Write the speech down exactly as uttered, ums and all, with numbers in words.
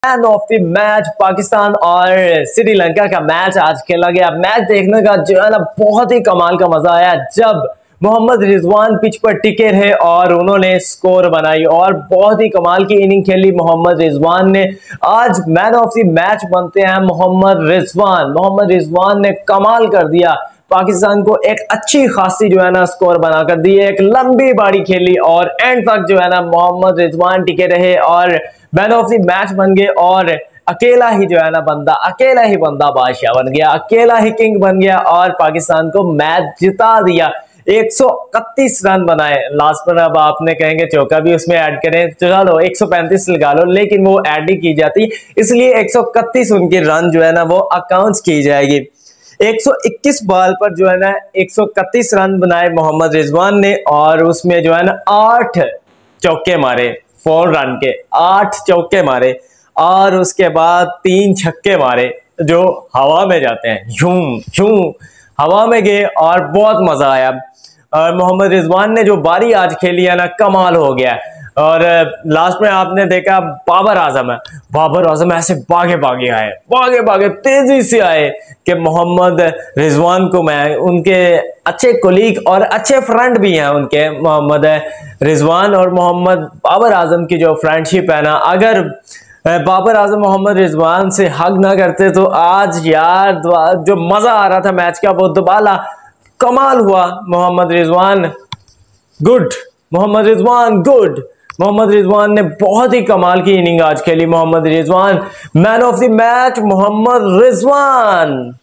Man of the match Pakistan और श्रीलंका का match आज खेला गया। मैच देखने का जो है ना बहुत ही कमाल का मजा आया जब मोहम्मद रिजवान पिच पर टिके रहे और उन्होंने स्कोर बनाई और बहुत ही कमाल की इनिंग खेली मोहम्मद रिजवान ने। आज मैन ऑफ द मैच बनते हैं मोहम्मद रिजवान। मोहम्मद रिजवान ने कमाल कर दिया, पाकिस्तान को एक अच्छी खासी जो है ना स्कोर बनाकर दी, एक लंबी बाड़ी खेली और एंड तक जो है ना मोहम्मद रिजवान टिके रहे और मैन ऑफ द मैच बन गए। और अकेला ही जो है ना बंदा अकेला ही बंदा बादशाह बन गया, अकेला ही किंग बन गया और पाकिस्तान को मैच जिता दिया। एक सौ इकतीस रन बनाए लास्ट पर। अब आपने कहेंगे चौका भी उसमें ऐड करें तो चलो एक सौ पैंतीस लगा लो, लेकिन वो ऐड ही की जाती, इसलिए एक सौ इकतीस उनकी रन जो है ना वो अकाउंट की जाएगी। एक सौ इक्कीस बॉल पर जो है ना एक सौ इकतीस रन बनाए मोहम्मद रिजवान ने और उसमें जो है ना आठ चौके मारे, फोर रन के आठ चौके मारे और उसके बाद तीन छक्के मारे जो हवा में जाते हैं, झूम झूम हवा में गए और बहुत मजा आया। और मोहम्मद रिजवान ने जो बारी आज खेली है ना कमाल हो गया। और लास्ट में आपने देखा बाबर आजम है, बाबर आजम ऐसे भागे भागे आए, भागे भागे तेजी से आए कि मोहम्मद रिजवान को, मैं उनके अच्छे कोलीग और अच्छे फ्रेंड भी हैं उनके, मोहम्मद रिजवान और मोहम्मद बाबर आजम की जो फ्रेंडशिप है ना, अगर बाबर आजम मोहम्मद रिजवान से हग ना करते तो आज यार जो मजा आ रहा था मैच का वो दोबारा कमाल हुआ। Mohammad Rizwan good, Mohammad Rizwan good. मोहम्मद रिजवान ने बहुत ही कमाल की इनिंग आज खेली। Mohammad Rizwan man of the match, Mohammad Rizwan.